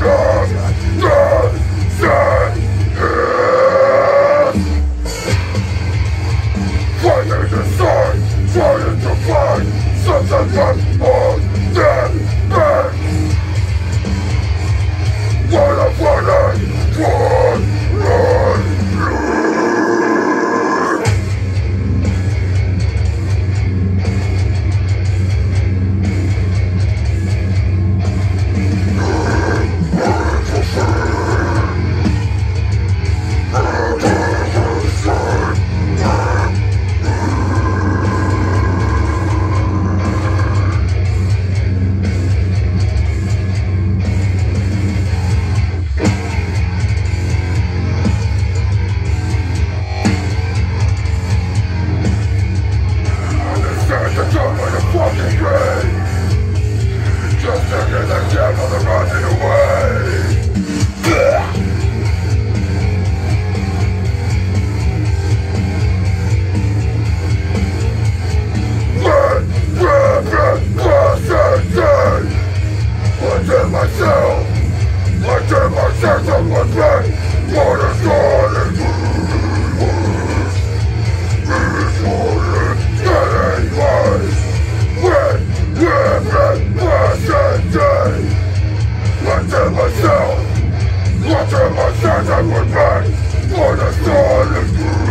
Trying to find something from all that back. What I'm running, run. Fucking way. Just taking the devil and running away. Within myself, within my sense of my brain, what is calling me? Getting worse. Living present day. Within myself, within my sense of my brain, what is calling me?